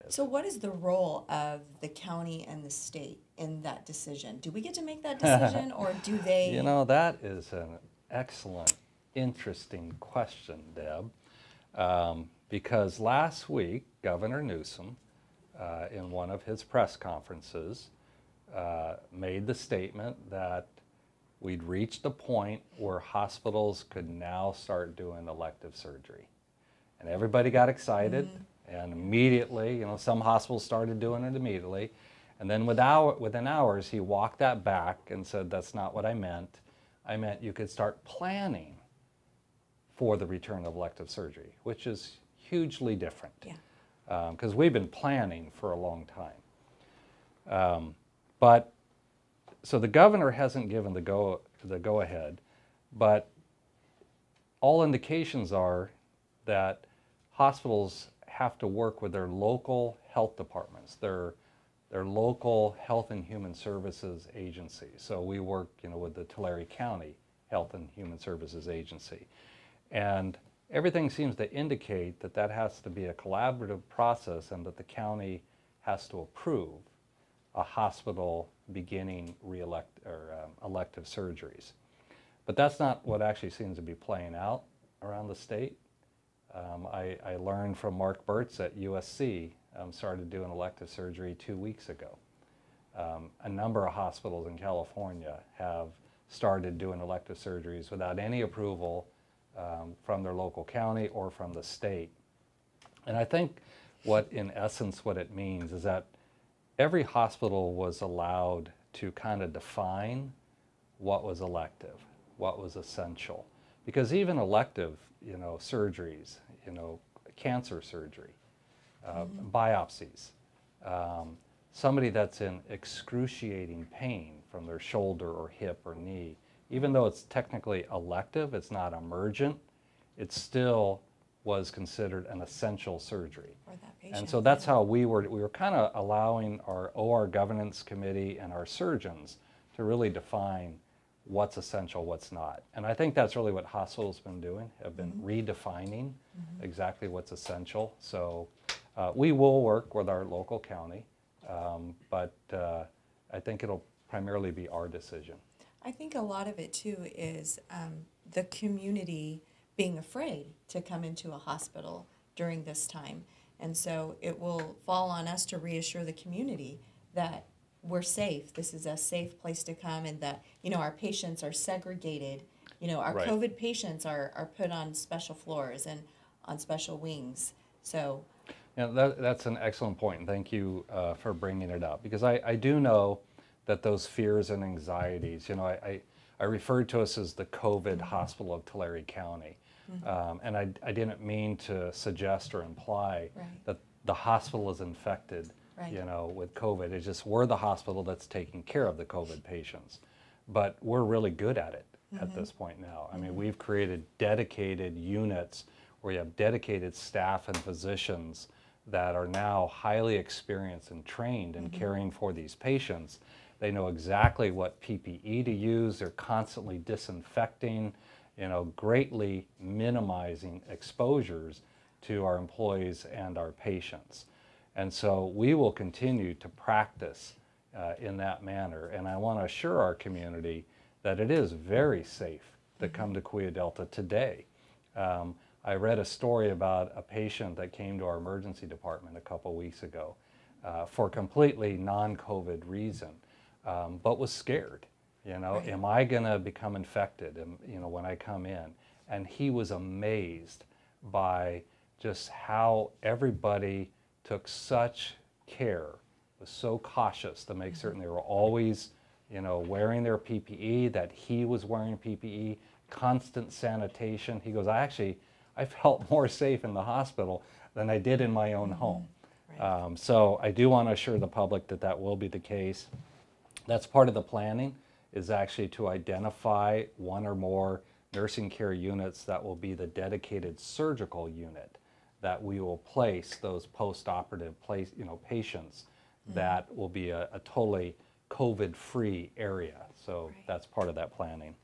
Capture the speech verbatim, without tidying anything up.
So what is the role of the county and the state in that decision? Do we get to make that decision, or do they? You know, that is an excellent, interesting question, Deb, um, because last week, Governor Newsom, uh, in one of his press conferences, uh, made the statement that we'd reached a point where hospitals could now start doing elective surgery. And everybody got excited, mm-hmm. and immediately, you know, some hospitals started doing it immediately. And then with hour, within hours, he walked that back and said, that's not what I meant. I meant you could start planning for the return of elective surgery, which is hugely different. Yeah. Because um, we've been planning for a long time. Um, but, so the governor hasn't given the go, the go-ahead, but all indications are that hospitals have to work with their local health departments, their, their local health and human services agencies. So we work, you know, with the Tulare County Health and Human Services Agency. And everything seems to indicate that that has to be a collaborative process and that the county has to approve a hospital beginning re-elect or um, elective surgeries. But that's not what actually seems to be playing out around the state. Um, I, I learned from Mark Burtz at U S C, um, started doing elective surgery two weeks ago. Um, a number of hospitals in California have started doing elective surgeries without any approval um, from their local county or from the state. And I think what, in essence, what it means is that every hospital was allowed to kind of define what was elective, what was essential. Because even elective, you know, surgeries, you know, cancer surgery, uh, mm-hmm. biopsies, um, somebody that's in excruciating pain from their shoulder or hip or knee, even though it's technically elective, it's not emergent, it still was considered an essential surgery. For that patient, and so that's how we were, we were kind of allowing our O R governance committee and our surgeons to really define what's essential, what's not. And I think that's really what hospitals have been doing, have been mm-hmm. redefining mm-hmm. exactly what's essential. So uh, we will work with our local county, um, but uh, I think it'll primarily be our decision. I think a lot of it too is um, the community being afraid to come into a hospital during this time. And so it will fall on us to reassure the community that we're safe. This is a safe place to come, and that, you know, our patients are segregated. You know, our right. COVID patients are, are put on special floors and on special wings. So, yeah, that, that's an excellent point, and thank you uh, for bringing it up, because I, I do know that those fears and anxieties, you know, I, I, I referred to us as the COVID mm-hmm. hospital of Tulare County, mm-hmm. um, and I, I didn't mean to suggest or imply right. that the hospital is infected. Right. You know, with COVID. It's just we're the hospital that's taking care of the COVID patients. But we're really good at it mm-hmm. at this point now. I mm-hmm. mean, we've created dedicated units where you have dedicated staff and physicians that are now highly experienced and trained in mm-hmm. caring for these patients. They know exactly what P P E to use. They're constantly disinfecting, you know, greatly minimizing exposures to our employees and our patients. And so we will continue to practice uh, in that manner. And I want to assure our community that it is very safe to come to Cahuilla Delta today. Um, I read a story about a patient that came to our emergency department a couple weeks ago uh, for a completely non-COVID reason, um, but was scared. You know, right. am I going to become infected, am, you know, when I come in? And he was amazed by just how everybody took such care, was so cautious to make certain they were always, you know, wearing their P P E, that he was wearing P P E, constant sanitation. He goes, I actually, I felt more safe in the hospital than I did in my own mm-hmm. home. Right. Um, so I do want to assure the public that that will be the case. That's part of the planning, is actually to identify one or more nursing care units that will be the dedicated surgical unit that we will place those post-operative place, you know, patients mm-hmm. that will be a, a totally COVID-free area. So right. that's part of that planning.